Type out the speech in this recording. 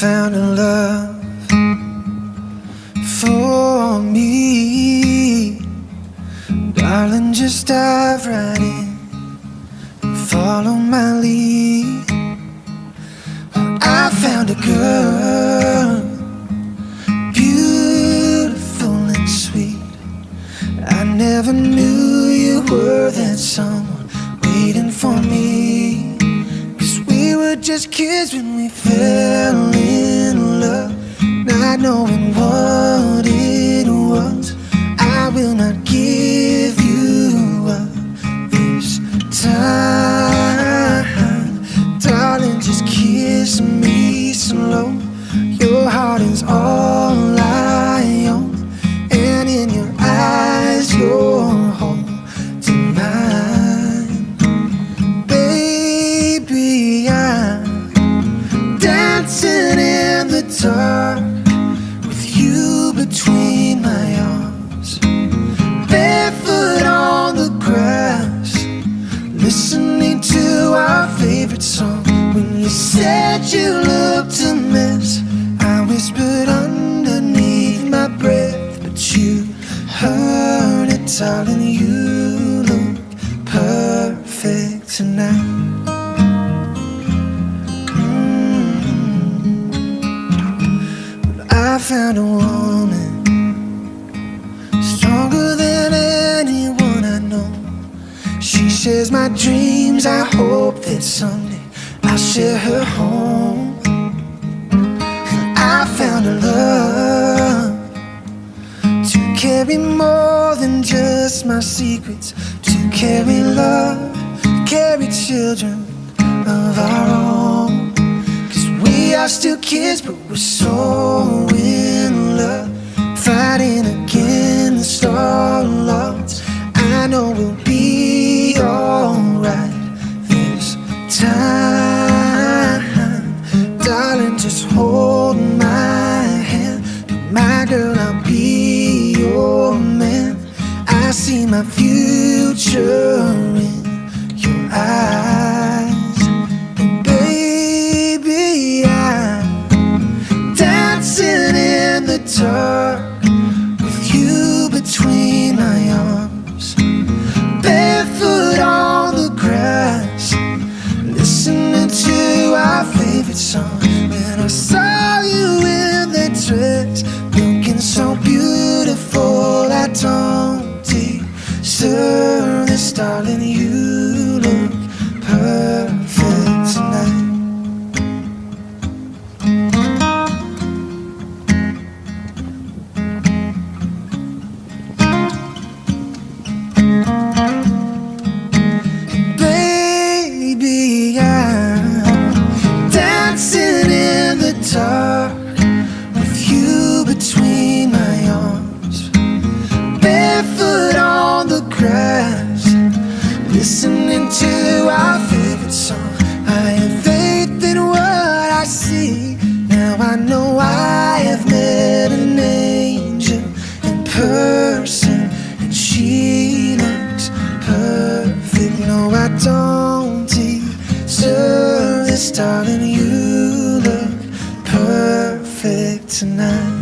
found a love for me. Darling, just dive right in and follow my lead. I found a girl, beautiful and sweet. I never knew you were that someone waiting for me. 'Cause we were just kids when we fell in love, not knowing what it was. I will not give you up this time. Darling, just kiss me slow. Your heart is all I own, and in your eyes you're holding mine. Baby, I'm dancing in the dark with you between my arms, barefoot on the grass, listening to our favorite song. When you said you looked a mess, I whispered underneath my breath, but you heard it, darling. You look perfect tonight. But I found a woman stronger than anyone I know. She shares my dreams. I hope that someday I'll share her home. I found a love to carry more than just my secrets, to carry love, carry children of our own. 'Cause we are still kids, but we're so in love, fighting against all odds. I know we'll be alright this time. Darling, just hold my hand. Be my girl, I'll be your man. I see my future in your eyes. And baby, I'm dancing in the dark with you between my arms, barefoot on the grass, listening to our favorite song. When I saw you in that dress, looking so beautiful, I don't deserve this, darling. You look perfect tonight. Baby, I'm dancing in the dark with you between my arms, barefoot on the grass, listening to our favorite song. I have faith in what I see. Now I know I have met an angel in person, and she looks perfect. No, I don't deserve this, darling. You look perfect tonight.